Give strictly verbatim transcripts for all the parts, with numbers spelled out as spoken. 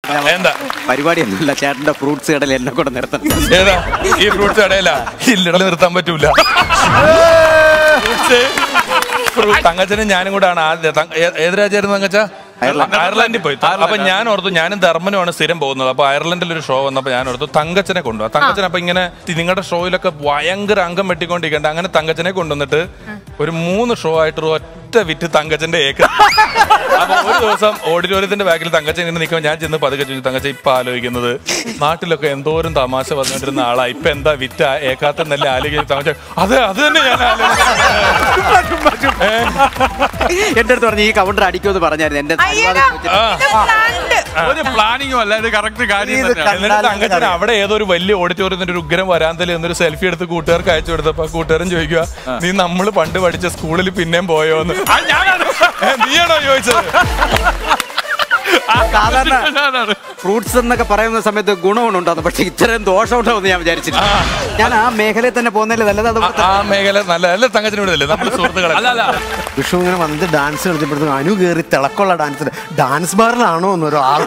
എന്താ പരിപാടി ഒന്നുമില്ല, ചേട്ടന്റെ ഫ്രൂട്ട്സ് കടയിൽ എന്നെ കൂടെ നിർത്തണം. ഏതാ ഈ ഫ്രൂട്ട്സ് കടയില? ഇല്ലട നിർത്താൻ പറ്റൂല. തങ്കച്ചനും ഞാനും കൂടെ ആണ് ആദ്യം. ഏത് രാജ്യമായിരുന്നു തങ്കച്ച? അയർലൻഡിൽ പോയി. അപ്പൊ ഞാൻ ഓർത്തു, ഞാനും ധർമ്മനുമാണ് സ്ഥിരം പോകുന്നത്. അപ്പൊ അയർലൻഡിൽ ഒരു ഷോ വന്നപ്പോ ഞാൻ ഓർത്തു തങ്കച്ചനെ കൊണ്ടുപോകാം. തങ്കച്ചൻ അപ്പൊ ഇങ്ങനെ നിങ്ങളുടെ ഷോയിലൊക്കെ ഭയങ്കര അംഗം വെട്ടിക്കൊണ്ടിരിക്കണ്ട, അങ്ങനെ തങ്കച്ചനെ കൊണ്ടുവന്നിട്ട് ഒരു മൂന്ന് ഷോ ആയിട്ട് ഒറ്റ വിറ്റ് തങ്കച്ചന്റെ ഏക്ക്. അപ്പൊ ഒരു ദിവസം ഓഡിറ്റോറിയത്തിന്റെ ബാക്കിൽ തങ്കച്ചൻ ഇങ്ങനെ നിൽക്കുമ്പോൾ ഞാൻ ചെന്ന് പതുക്കെ ചോദിച്ചു, തങ്കച്ച ഇപ്പൊ ആലോചിക്കുന്നത് നാട്ടിലൊക്കെ എന്തോരം തമാശ പറഞ്ഞുകൊണ്ടിരുന്ന ആളാ, ഇപ്പൊ എന്താ വിറ്റ ഏക്കാത്തെന്നല്ലേ ആലോചിക്കുന്നത്? തങ്കച്ച അതെ അത് തന്നെ ഞാൻ എന്റെ അടുത്ത് പറഞ്ഞു ഈ കൗണ്ടർ അടിക്കുമെന്ന് പറഞ്ഞായിരുന്നു. എന്റെ ഒരു പ്ലാനിങ്ങും അല്ല, ഇത് കറക്റ്റ് കാര്യം. തങ്കച്ചൻ അവിടെ ഏതോ ഒരു വലിയ ഓഡിറ്റോറിയത്തിന്റെ ഒരു ഉഗ്രം വരാന്തല് എന്നൊരു സെൽഫി എടുത്ത് കൂട്ടുകാർക്ക് അയച്ചു കൊടുത്തപ്പോ കൂട്ടുകാരൻ ചോദിക്കുക, നീ നമ്മള് പണ്ട് പഠിച്ച സ്കൂളിൽ പിന്നെയും പോയോന്ന്. നീയാണോ ചോദിച്ചത്? സാധാരണ ഫ്രൂട്ട്സ് എന്നൊക്കെ പറയുന്ന സമയത്ത് ഗുണമുണ്ടാകുന്നു, പക്ഷെ ഇത്രയും ദോഷമുണ്ടാവുമെന്ന് ഞാൻ വിചാരിച്ചില്ല. ഞാൻ ആ മേഖലയിൽ തന്നെ പോകുന്നതിൽ നല്ലത്. ആ മേഖല നല്ല തങ്കച്ചനോടല്ലേ നമ്മുടെ സുഹൃത്തുക്കളല്ല. വിഷു ഇങ്ങനെ വന്നിട്ട് ഡാൻസ് കളിച്ചപ്പോഴത്തേക്കും അനു കയറി തിളക്കമുള്ള ഡാൻസ് ഡാൻസ് ബാറിലാണോ എന്നൊരു ആൾ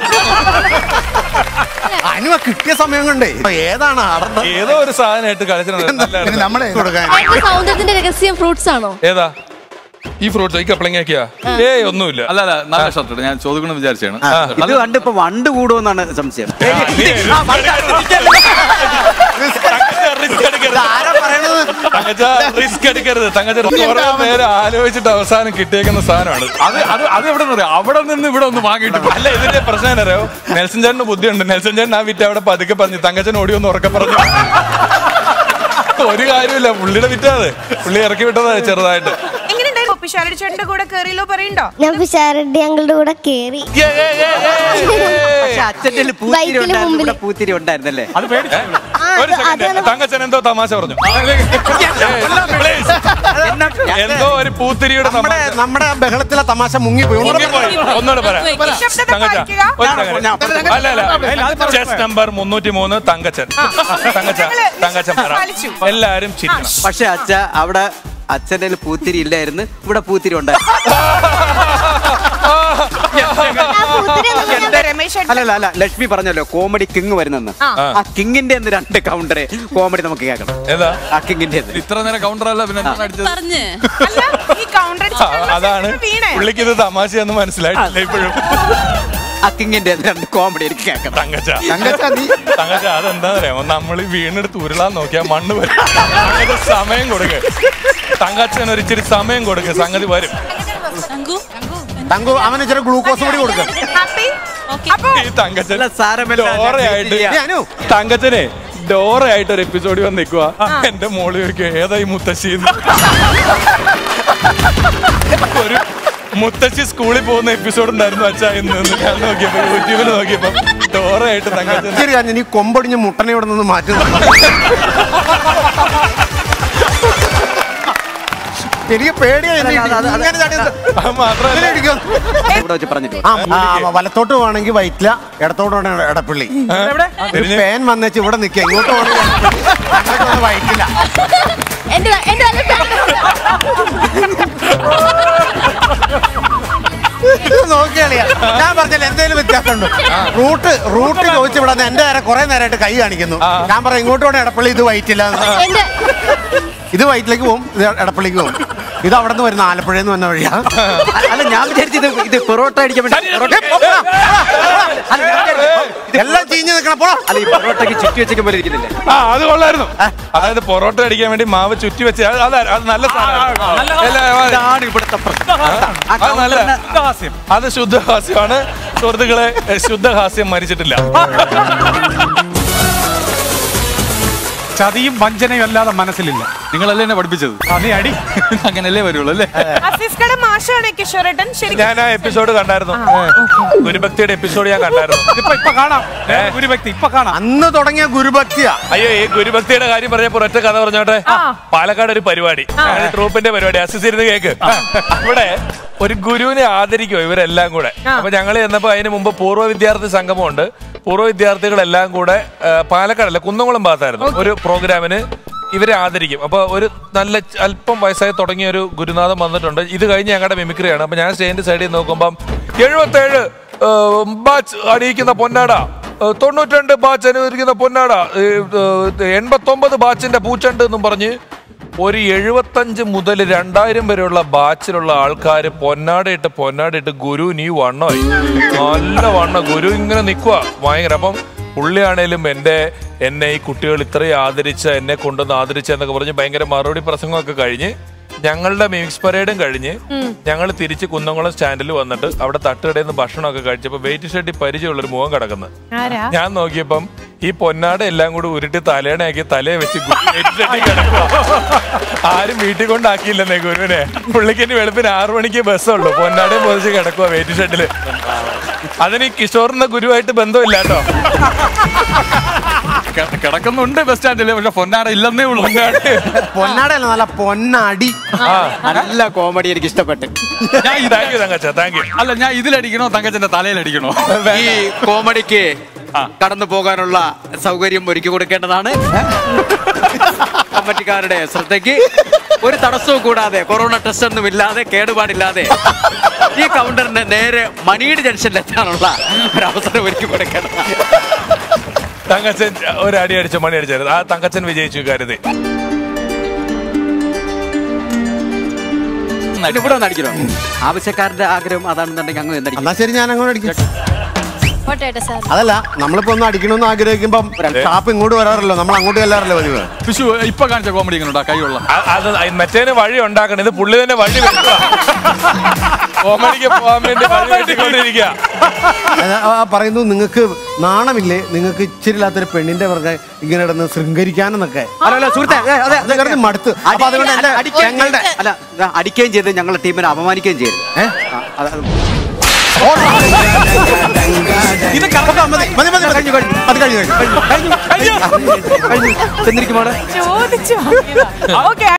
അനു കിട്ടിയ സമയം കൊണ്ടേ ഏതാണ് ആടേണ്ടത്? ഏതോ ഒരു സാധനമായിട്ട് കളിച്ചിട്ടുണ്ട്. നമ്മളെ സൗന്ദര്യത്തിന്റെ രഹസ്യം ഫ്രൂട്ട്സ് ആണോ? ഏതാ ഈ ഫ്രൂട്ട്സ്? ഈ കപ്ലങ്ങയൊക്കെയാ? ഏയ് ഒന്നുമില്ല. അല്ല അല്ല നല്ല ഷർട്ട് ഞാൻ ചോദിക്കണം വിചാരിച്ചാണ്. ഇത് കണ്ട് ഇപ്പൊ വണ്ട് കൂടുമെന്നാണ് സംശയം. റിസ്ക് എടുക്കരുത് തങ്കച്ച. കുറെ നേരം ആലോചിച്ചിട്ട് അവസാനം കിട്ടിയേക്കുന്ന സാധനമാണ് അത്. അത് അത് എവിടെ നിന്ന് അറിയാം? അവിടെ നിന്ന് ഇവിടെ ഒന്ന് വാങ്ങിയിട്ട്. അല്ല, ഇതിന്റെ പ്രശ്നം എന്നറിയോ? നെൽസൺ ചേട്ടന് ബുദ്ധിയുണ്ട്. നെൽസൺ ചേട്ടൻ ആ വിറ്റ് അവിടെ പതുക്കെ പറഞ്ഞു, തങ്കച്ചൻ ഓടി ഒന്ന് ഉറക്കെ പറഞ്ഞു. ഒരു കാര്യമില്ല, പുള്ളിയുടെ വിറ്റാത് പുള്ളി ഇറക്കി വിട്ടതാ ചെറുതായിട്ട്. പിഷാരടി ചേട്ടന്റെ കൂടെ കേറിയല്ലോ പറയണ്ടോ? ഞാൻ പിഷാരടി അങ്ങളുടെ കൂടെ കേറി. അച്ഛന്റെ പൂത്തിരി ഉണ്ടായിരുന്നല്ലേ? ഒരു സെക്കൻഡ്, തങ്കച്ചൻ എന്തോ തമാശ പറഞ്ഞു. എന്തോ ഒരു പൂത്തിരിയുടെ നമ്മുടെ ബഹളത്തിലെ തമാശ മുങ്ങിപ്പോയി. ഒന്നുകൂടെ പറയാം. അല്ല അല്ല, ചെസ് നമ്പർ മുന്നൂറ്റി മൂന്ന് തങ്കച്ചൻ. തങ്കച്ച തങ്കച്ചൻ എല്ലാരും ചിരിക്കണം. പക്ഷെ അച്ഛ അവിടെ അച്ഛൻ്റെ പൂത്തിരി ഇല്ലായിരുന്നു, ഇവിടെ പൂത്തിരി ഉണ്ടായിരുന്നു. അല്ലല്ല അല്ല, ലക്ഷ്മി പറഞ്ഞല്ലോ കോമഡി കിങ് വരുന്നെന്ന്. ആ കിങ്ങിന്റെ രണ്ട് കൗണ്ടറെ കോമഡി നമുക്ക് കേൾക്കണം. ഏതാ ആ കിങ്ങിന്റെ? ഇത്ര നേരം കൗണ്ടർ അല്ല പിന്നെ അതാണ് പുള്ളിക്ക് ഇത് തമാശയെന്ന് മനസ്സിലായിട്ടില്ല ഇപ്പോഴും. അക്കിങ്ങിന്റെ രണ്ട് കോമഡി എനിക്ക് കേൾക്കാം. തങ്കച്ച തങ്കച്ച അതെന്താ പറയാമോ, നമ്മള് വീണെടുത്ത് ഉരുളാൻ നോക്കിയാ മണ്ണ് വരും. സമയം കൊടുക്ക തങ്കച്ചൻ, ഒരു ഇച്ചിരി സമയം കൊടുക്ക, സംഗതി വരും. തങ്കു അവന് ഇച്ചിരി ഗ്ലൂക്കോസ് കൂടി കൊടുക്കും. ഈ തങ്കച്ചൻ ഡോറയായിട്ട് തങ്കച്ചനെ ഡോറയായിട്ട് ഒരു എപ്പിസോഡ് വന്ന് നിൽക്കുക. എന്റെ മോള് ചോദിക്കുക ഏതായി മുത്തശ്ശി? ഒരു മുത്തശ്ശി സ്കൂളിൽ പോകുന്ന എപ്പിസോഡ് ഉണ്ടായിരുന്നു അച്ഛാ ഇന്ന്. ഞാൻ നോക്കിയപ്പോ യൂട്യൂബിൽ നോക്കിയപ്പോ ഡോറയായിട്ട് തങ്കച്ചൻ. നീ കൊമ്പൊടിഞ്ഞ് മുട്ടനെ ഇവിടെ നിന്ന് മാറ്റുന്നു. എനിക്ക് പേടിയായി. വലത്തോട്ട് പോവാണെങ്കിൽ വൈറ്റില, ഇടത്തോട്ട് പോകണ എടപ്പള്ളി. ഫാൻ വന്നേച്ച് ഇവിടെ നിൽക്കുക, ഇങ്ങോട്ട് പോകണമെങ്കിൽ വൈറ്റില. നോക്കിയാളിയാ ഞാൻ പറഞ്ഞില്ല എന്തെങ്കിലും വ്യത്യാസമുണ്ടോ? റൂട്ട് റൂട്ട് ചോദിച്ചു വിടാന്ന് എന്റെ നേരെ കുറെ നേരമായിട്ട് കൈ കാണിക്കുന്നു. ഞാൻ പറയാം ഇങ്ങോട്ട് പോകണ എടപ്പള്ളി, ഇത് വൈറ്റില്ല. ഇത് വൈറ്റിലേക്ക് പോകും, ഇത് എടപ്പള്ളിക്ക് പോകും. ഇത് അവിടെ നിന്ന് വരുന്ന ആലപ്പുഴയിൽ നിന്ന് വന്ന വഴിയാ. അല്ല ഞാൻ വിചാരിച്ചത് ഇത് പൊറോട്ട അടിക്കാൻ വേണ്ടി എല്ലാം ചീഞ്ഞ് നിൽക്കണം. അല്ല ഈ പൊറോട്ടയ്ക്ക് ചുറ്റി വെച്ചേക്കാൻ പോലെ ഇരിക്കുന്നില്ലേ? ആ അത് കൊള്ളായിരുന്നു. അതായത് പൊറോട്ട അടിക്കാൻ വേണ്ടി മാവ് ചുറ്റി വെച്ച് അത് നല്ല സാധനമാണ്. ഇവിടുത്തെ അത് ശുദ്ധഹാസ്യമാണ് സുഹൃത്തുക്കളെ. ശുദ്ധഹാസ്യം മരിച്ചിട്ടില്ല. ചതിയും വഞ്ചനയും അല്ലാതെ മനസ്സിലില്ല. നിങ്ങളല്ലേ എന്നെ പഠിപ്പിച്ചത്? നീ അടി അങ്ങനല്ലേ വരുള്ളൂ അല്ലേ? ഞാൻ ആ എപ്പിസോഡ് കണ്ടായിരുന്നു, ഗുരുഭക്തിയുടെ എപ്പിസോഡ് ഞാൻ കണ്ടായിരുന്നു. ഇപ്പൊ ഇപ്പൊ കാണാം ഗുരുഭക്തി, ഇപ്പൊ കാണാം. അന്ന് തുടങ്ങിയ ഗുരുഭക്തിയാ. അയ്യോ, ഈ ഗുരുഭക്തിയുടെ കാര്യം പറഞ്ഞപ്പോ ഒറ്റ കഥ പറഞ്ഞോട്ടെ. പാലക്കാട് ഒരു പരിപാടി, ട്രൂപ്പിന്റെ പരിപാടി, അസിസിരുന്ന് കേക്ക്. അവിടെ ഒരു ഗുരുവിനെ ആദരിക്കുമോ ഇവരെല്ലാം കൂടെ. അപ്പൊ ഞങ്ങൾ ചെന്നപ്പോ അതിന് മുമ്പ് പൂർവ്വ വിദ്യാർത്ഥി സംഗമമുണ്ട്. പൂർവ്വ വിദ്യാർത്ഥികളെല്ലാം കൂടെ പാലക്കാടല്ല കുന്നംകുളം ഭാഗത്തായിരുന്നു ഒരു പ്രോഗ്രാമിന് ഇവരെ ആദരിക്കും. അപ്പൊ ഒരു നല്ല അല്പം വയസ്സായി തുടങ്ങിയ ഒരു ഗുരുനാഥൻ വന്നിട്ടുണ്ട്. ഇത് കഴിഞ്ഞ് ഞങ്ങളുടെ മിമിക്രിയാണ്. അപ്പൊ ഞാൻ സ്റ്റേജിന്റെ സൈഡിൽ നോക്കുമ്പം എഴുപത്തേഴ് ബാച്ച് അണിയിക്കുന്ന പൊന്നാട, തൊണ്ണൂറ്റിരണ്ട് ബാച്ച് അനുവദിക്കുന്ന പൊന്നാട, എൺപത്തൊമ്പത് ബാച്ചിന്റെ പൂച്ചണ്ട് എന്നും പറഞ്ഞ് ഒരു എഴുപത്തഞ്ച് മുതൽ രണ്ടായിരം വരെയുള്ള ബാച്ചിലുള്ള ആൾക്കാർ പൊന്നാടയിട്ട് പൊന്നാടയിട്ട് ഗുരു നീ വണ്ണമായി, നല്ല വണ്ണ ഗുരു ഇങ്ങനെ നിൽക്കുക ഭയങ്കര. അപ്പം പുള്ളിയാണേലും എൻ്റെ എന്നെ ഈ കുട്ടികൾ ഇത്രയും ആദരിച്ച, എന്നെ കൊണ്ടുവന്ന് ആദരിച്ച എന്നൊക്കെ പറഞ്ഞ് ഭയങ്കര മറുപടി പ്രസംഗമൊക്കെ കഴിഞ്ഞ് ഞങ്ങളുടെ മിക്സ് പരേഡും കഴിഞ്ഞ് ഞങ്ങൾ തിരിച്ച് കുന്നംകുളം സ്റ്റാൻഡിൽ വന്നിട്ട് അവിടെ തട്ടുകടയിൽ നിന്ന് ഭക്ഷണമൊക്കെ കഴിച്ചപ്പോ വെയിറ്റ് ഷെട്ടി പരിചയമുള്ളൊരു മുഖം കിടക്കുന്നത്. ഞാൻ നോക്കിയപ്പം ഈ പൊന്നാട എല്ലാം കൂടി ഉരുട്ടി തലേണയാക്കി തലയെ വെച്ച് വെയിറ്റ് ഷെട്ടി കിടക്കുക. ആരും വീട്ടിൽ കൊണ്ടാക്കിയില്ലെന്നേ ഗുരുവിനെ. പുള്ളിക്ക് ഇനി വെളുപ്പിന് ആറു മണിക്ക് ബസ്സുള്ളൂ. പൊന്നാടയും പൊതിച്ച് കിടക്കുക വെയിറ്റ് ഷെഡില്. അതിന് ഈ കിഷോറിന്റെ ഗുരുവായിട്ട് ബന്ധമില്ല കേട്ടോ. കിടക്കുന്നുണ്ട് ബസ് സ്റ്റാൻഡില്, പക്ഷെ പൊന്നാട ഇല്ലെന്നേ ഉള്ളൂ. പൊന്നാടല്ല, നല്ല പൊന്നടി. നല്ല കോമഡി എനിക്ക് ഇഷ്ടപ്പെട്ടു. അല്ല, ഞാൻ ഇതിലടിക്കണോ തങ്കച്ചന്റെ തലയിലടിക്കണോ? ഈ കോമഡിക്ക് കടന്നു പോകാനുള്ള സൗകര്യം ഒരുക്കി കൊടുക്കേണ്ടതാണ് കമ്മിറ്റിക്കാരുടെ ശ്രദ്ധയ്ക്ക്. ഒരു തടസ്സവും കൂടാതെ, കൊറോണ ടെസ്റ്റ് ഒന്നും ഇല്ലാതെ, കേടുപാടില്ലാതെ ഈ കൗണ്ടറിന്റെ നേരെ മണിയുടെ ജംഗ്ഷനിലെത്താനുള്ള ഒരു അവസരം ഒരുക്കി കൊടുക്കേണ്ടതാണ്. തങ്കച്ചൻ ഒരു അടി അടിച്ചു, മണി അടിച്ചായിരുന്നു. ആ തങ്കച്ചൻ വിജയിച്ചു കരുതി. ഇവിടെ ഒന്ന് അടിക്കണോ? ആവശ്യക്കാരുടെ ആഗ്രഹം അതാണെന്നുണ്ടെങ്കിൽ അങ്ങ് എന്നടിക്കും. എന്നാ ശരി, ഞാൻ അങ്ങോട്ട് അടിക്കും. പോട്ടെ സാർ. അതല്ല, നമ്മളിപ്പോ ഒന്ന് അടിക്കണമെന്ന് ആഗ്രഹിക്കുമ്പം ഷാപ്പ് ഇങ്ങോട്ട് വരാറില്ലോ, നമ്മൾ അങ്ങോട്ട് ചെല്ലാറില്ല പതിവ്. വിഷു ഇപ്പൊ കാണിച്ച കോമഡി ഇങ്ങനെ കൈയുള്ള അത് മറ്റേന് വഴി ഉണ്ടാക്കണം. ഇത് പുള്ളി തന്നെ വഴി കോമഡിക്ക് പോകാൻ വേണ്ടി വഴി വെട്ടിക്കൊണ്ടിരിക്കുക. പറയുന്നു, നിങ്ങൾക്ക് നാണമില്ലേ, നിങ്ങൾക്ക് ഇച്ചിരി ഇല്ലാത്തൊരു പെണ്ണിന്റെ പുറകെ ഇങ്ങനെ ഇടന്ന് ശൃംഗരിക്കാനെന്നൊക്കെ. മടുത്ത്. അപ്പൊ അതുകൊണ്ട് എന്റെ ഞങ്ങളുടെ അല്ല അടിക്കുകയും ചെയ്ത് ഞങ്ങളുടെ ടീമിനെ അപമാനിക്കുകയും ചെയ്തു. ഇത് മതി മതി കഴിഞ്ഞു കഴിഞ്ഞു അത് കഴിഞ്ഞു കഴിഞ്ഞു കഴിഞ്ഞു കഴിഞ്ഞു ചോദിച്ചു.